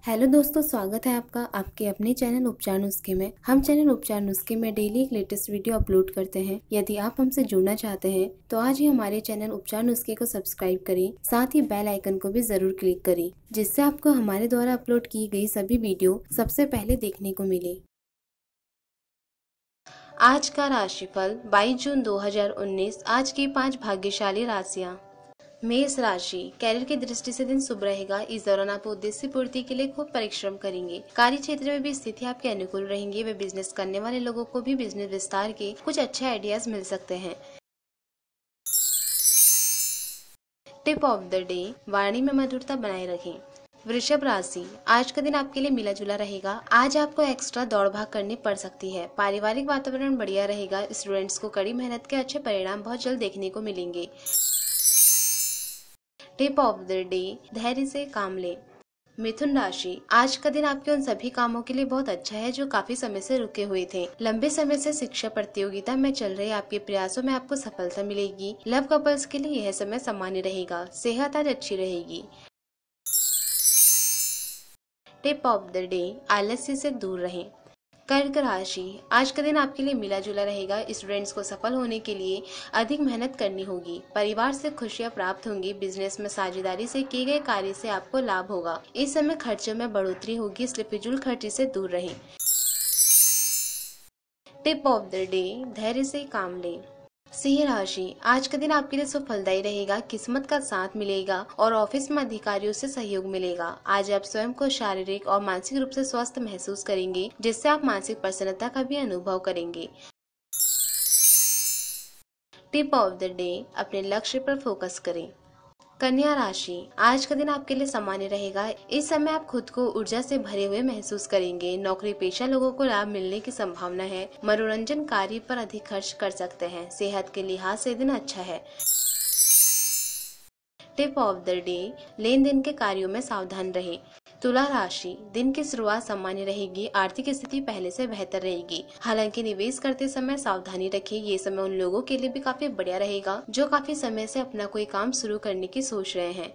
Hello दोस्तों, स्वागत है आपका आपके अपने चैनल उपचार नुस्खे में। हम चैनल उपचार नुस्खे में डेली एक लेटेस्ट वीडियो अपलोड करते हैं। यदि आप हमसे जुड़ना चाहते हैं तो आज ही हमारे चैनल उपचार नुस्खे को सब्सक्राइब करें, साथ ही बेल आइकन को भी जरूर क्लिक करें, जिससे आपको हमारे द्वारा अपलोड की गई सभी वीडियो सबसे पहले देखने को मिले। आज का राशिफल 22 जून 2019। आज की 5 भाग्यशाली राशियाँ। मेष राशि, कैरियर की दृष्टि से दिन शुभ रहेगा। इस दौरान आप उद्देश्य पूर्ति के लिए खूब परिश्रम करेंगे। कार्य क्षेत्र में भी स्थिति आपके अनुकूल रहेंगी। वे बिजनेस करने वाले लोगों को भी बिजनेस विस्तार के कुछ अच्छे आइडियाज मिल सकते हैं। टिप ऑफ द डे, वाणी में मधुरता बनाए रखें। वृषभ राशि, आज का दिन आपके लिए मिला जुला रहेगा। आज आपको एक्स्ट्रा दौड़ भाग करनी पड़ सकती है। पारिवारिक वातावरण बढ़िया रहेगा। स्टूडेंट्स को कड़ी मेहनत के अच्छे परिणाम बहुत जल्द देखने को मिलेंगे। टिप ऑफ द डे, धैर्य से काम लें। मिथुन राशि, आज का दिन आपके उन सभी कामों के लिए बहुत अच्छा है जो काफी समय से रुके हुए थे। लंबे समय से शिक्षा प्रतियोगिता में चल रहे आपके प्रयासों में आपको सफलता मिलेगी। लव कपल्स के लिए यह समय सामान्य रहेगा। सेहत आज अच्छी रहेगी। टिप ऑफ द डे, आलस्य से दूर रहें। कर्क राशि, आज का दिन आपके लिए मिला जुला रहेगा। स्टूडेंट्स को सफल होने के लिए अधिक मेहनत करनी होगी। परिवार से खुशियां प्राप्त होंगी। बिजनेस में साझेदारी से किए गए कार्य से आपको लाभ होगा। इस समय खर्चों में बढ़ोतरी होगी, इसलिए फिजूल खर्ची से दूर रहें। टिप ऑफ द डे, धैर्य से काम लें। सिंह राशि, आज का दिन आपके लिए सफलदायी रहेगा। किस्मत का साथ मिलेगा और ऑफिस में अधिकारियों से सहयोग मिलेगा। आज आप स्वयं को शारीरिक और मानसिक रूप से स्वस्थ महसूस करेंगे, जिससे आप मानसिक प्रसन्नता का भी अनुभव करेंगे। टिप ऑफ द डे, अपने लक्ष्य पर फोकस करें। कन्या राशि, आज का दिन आपके लिए सामान्य रहेगा। इस समय आप खुद को ऊर्जा से भरे हुए महसूस करेंगे। नौकरी पेशा लोगों को लाभ मिलने की संभावना है। मनोरंजन कार्य पर अधिक खर्च कर सकते हैं। सेहत के लिहाज से दिन अच्छा है। टिप ऑफ द डे, लेन देन के कार्यों में सावधान रहें। तुला राशि, दिन की शुरुआत सामान्य रहेगी। आर्थिक स्थिति पहले से बेहतर रहेगी। हालांकि निवेश करते समय सावधानी रखें। ये समय उन लोगों के लिए भी काफी बढ़िया रहेगा जो काफी समय से अपना कोई काम शुरू करने की सोच रहे हैं।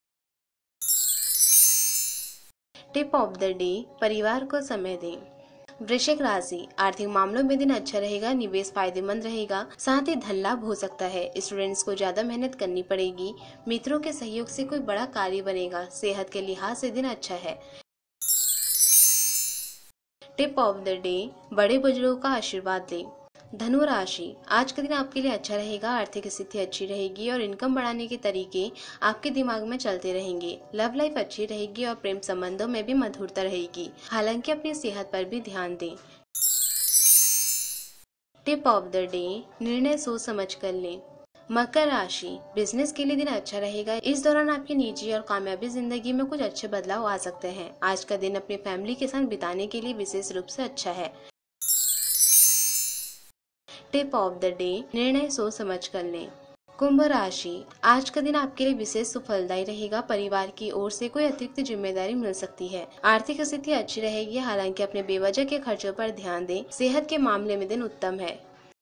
टिप ऑफ द डे, परिवार को समय दें। वृश्चिक राशि, आर्थिक मामलों में दिन अच्छा रहेगा। निवेश फायदेमंद रहेगा, साथ ही धन लाभ हो सकता है। स्टूडेंट्स को ज्यादा मेहनत करनी पड़ेगी। मित्रों के सहयोग से कोई बड़ा कार्य बनेगा। सेहत के लिहाज से दिन अच्छा है। टिप ऑफ द डे, बड़े बुजुर्गों का आशीर्वाद लें। धनु राशि, आज का दिन आपके लिए अच्छा रहेगा। आर्थिक स्थिति अच्छी रहेगी और इनकम बढ़ाने के तरीके आपके दिमाग में चलते रहेंगे। लव लाइफ अच्छी रहेगी और प्रेम संबंधों में भी मधुरता रहेगी। हालांकि अपनी सेहत पर भी ध्यान दें। टिप ऑफ द डे, निर्णय सोच समझ कर लें। मकर राशि, बिजनेस के लिए दिन अच्छा रहेगा। इस दौरान आपकी निजी और कामयाबी जिंदगी में कुछ अच्छे बदलाव आ सकते हैं। आज का दिन अपनी फैमिली के साथ बिताने के लिए विशेष रूप से अच्छा है। टिप ऑफ द डे, निर्णय सोच समझ कर लें। कुंभ राशि, आज का दिन आपके लिए विशेष सुफलदायी रहेगा। परिवार की ओर से कोई अतिरिक्त जिम्मेदारी मिल सकती है। आर्थिक स्थिति अच्छी रहेगी। हालांकि अपने बेवजह के खर्चों पर ध्यान दें। सेहत के मामले में दिन उत्तम है।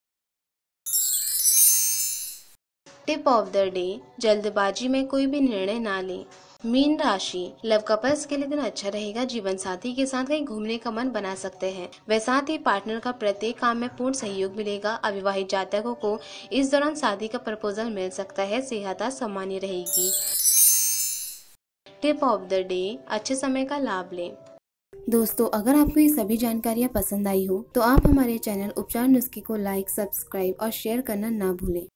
टिप ऑफ द डे, जल्दबाजी में कोई भी निर्णय ना लें। मीन राशि, लव कपल्स के लिए दिन अच्छा रहेगा। जीवन साथी के साथ कहीं घूमने का मन बना सकते हैं। वे साथ ही पार्टनर का प्रत्येक काम में पूर्ण सहयोग मिलेगा। अविवाहित जातकों को इस दौरान शादी का प्रपोजल मिल सकता है। सेहत आज सामान्य रहेगी। टिप ऑफ द डे, अच्छे समय का लाभ लें। दोस्तों, अगर आपको ये सभी जानकारियाँ पसंद आई हो तो आप हमारे चैनल उपचार नुस्खे को लाइक, सब्सक्राइब और शेयर करना ना भूलें।